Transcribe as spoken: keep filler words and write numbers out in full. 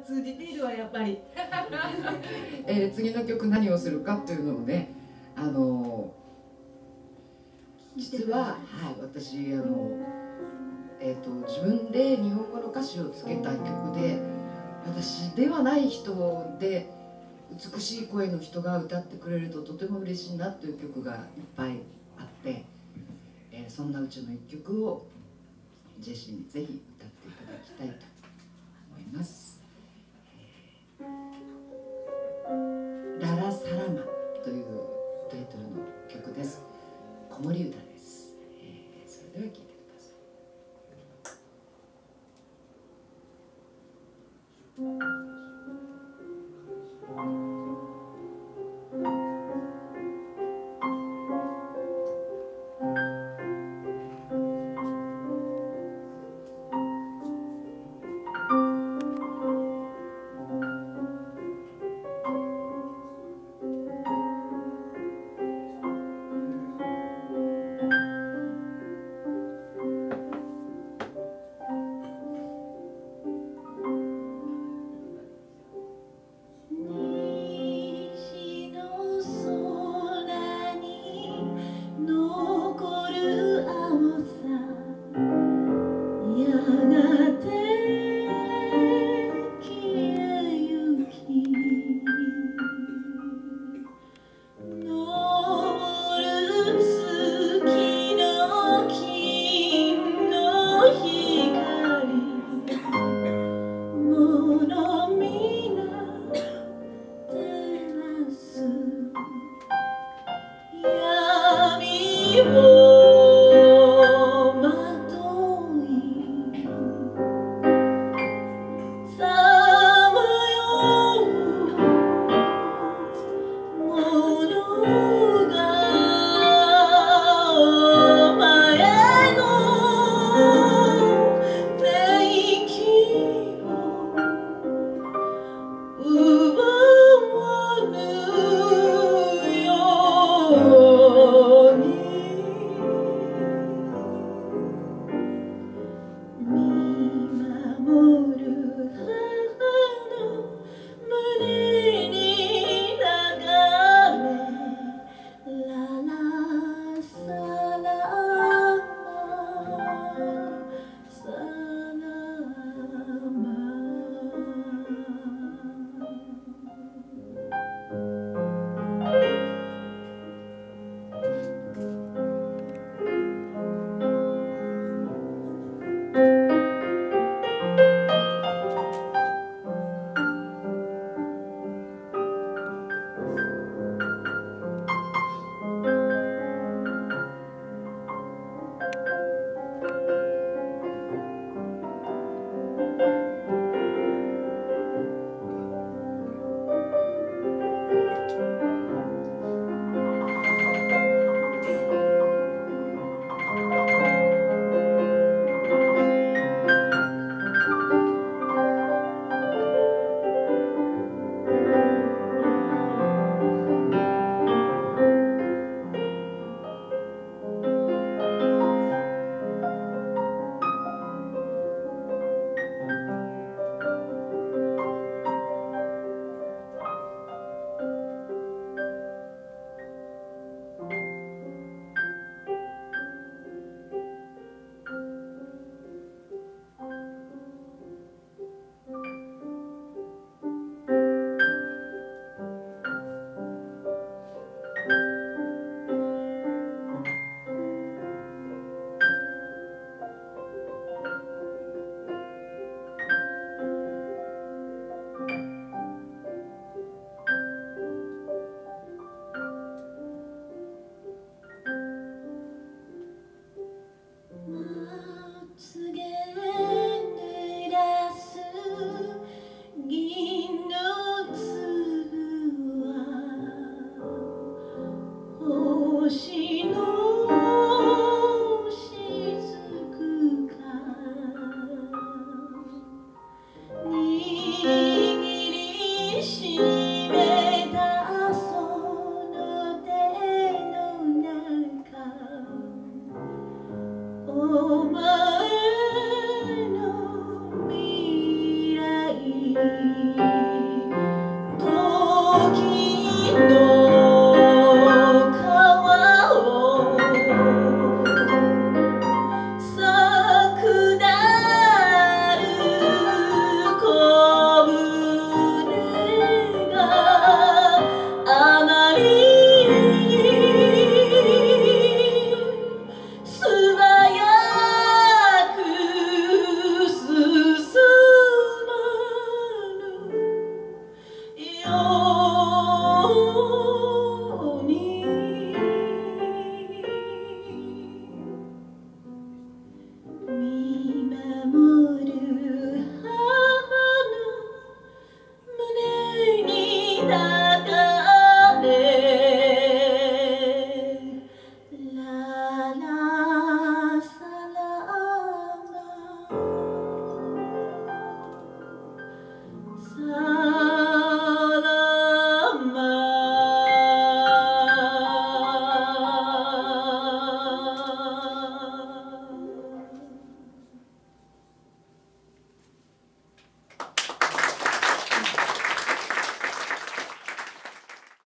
通じているわやっぱり。 えー、次の曲何をするかっていうのをね、あの実は、はい、私あの、えーと、自分で日本語の歌詞をつけた曲で、私ではない人で美しい声の人が歌ってくれるととても嬉しいなという曲がいっぱいあって、えー、そんなうちの一曲をジェシーにぜひ歌っていただきたいと思います。ララサラマというタイトルの曲です。子守歌です。えー、それでは聴いてください。